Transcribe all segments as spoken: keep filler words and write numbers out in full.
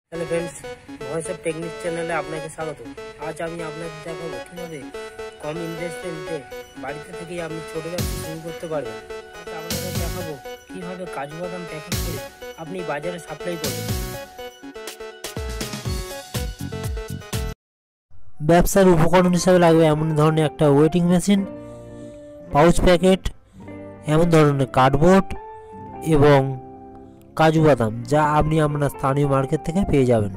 Hello friends, voice of technique চ্যানেলে আপনাকে স্বাগত। আজ আমি আপনাদের দেখাবো কীভাবে কম ইনভেস্টমেন্টে বাড়িতে থেকেই আপনি ছোটো ব্যবসা শুরু করতে পারবেন। আপনাদের দেখাবো কীভাবে কাজু বাদাম প্যাকেট করে আপনি বাজারে সাপ্লাই করবেন। ব্যবসার উপকরণ হিসাবে লাগবে এমন ধরনের একটা ওয়েটিং মেশিন, পাউচ প্যাকেট, এমন ধরনের কার্ডবোর্ড এবং কাজু বাদাম, যা আপনি আপনার স্থানীয় মার্কেট থেকে পেয়ে যাবেন।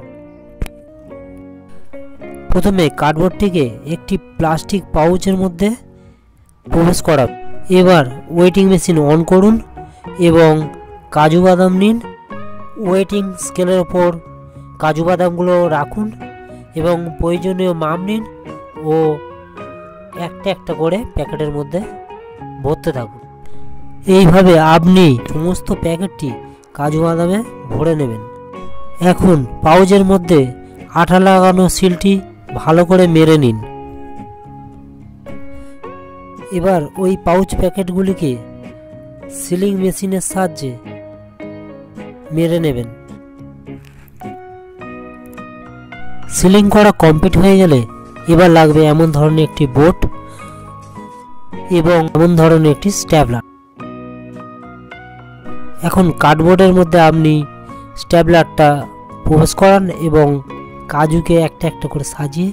প্রথমে কার্ডবোর্ডটিকে একটি প্লাস্টিক পাউচের মধ্যে প্রবেশ করা। এবার ওয়েটিং মেশিন অন করুন এবং কাজু বাদাম নিন। ওয়েটিং স্কেলের ওপর কাজু বাদামগুলো রাখুন এবং প্রয়োজনীয় মাপ নিন ও একটা একটা করে প্যাকেটের মধ্যে ভরতে থাকুন। এইভাবে আপনি সমস্ত প্যাকেটটি কাজু বাদামে ভরে নেবেন। এখন পাউচের মধ্যে আঠা লাগানো সিলটি ভালো করে মেরে নিন। এবার ওই পাউচ প্যাকেটগুলিকে সিলিং মেশিনের সাহায্যে মেরে নেবেন। সিলিং করা কমপ্লিট হয়ে গেলে এবার লাগবে এমন ধরনের একটি বোর্ড এবং এমন ধরনের একটি স্ট্যাপলার। এখন কার্ডবোর্ডের মধ্যে আপনি স্ট্যাপলারটা প্রবেশ করান এবং কাজুকে একটা একটা করে সাজিয়ে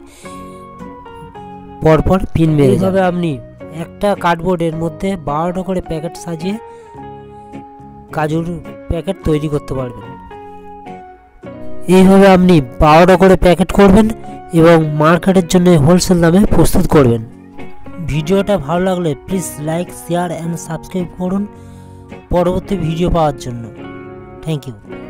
পরপর পিন মেরে যাবে। আপনি একটা কার্ডবোর্ডের মধ্যে বারোটা করে প্যাকেট সাজিয়ে কাজুর প্যাকেট তৈরি করতে পারবেন। এইভাবে আপনি বারোটা করে প্যাকেট করবেন এবং মার্কেটের জন্য হোলসেল দামে প্রস্তুত করবেন। ভিডিওটা ভালো লাগলে please like, share and subscribe করুন পরবর্তী ভিডিও পাওয়ার জন্য। Thank you.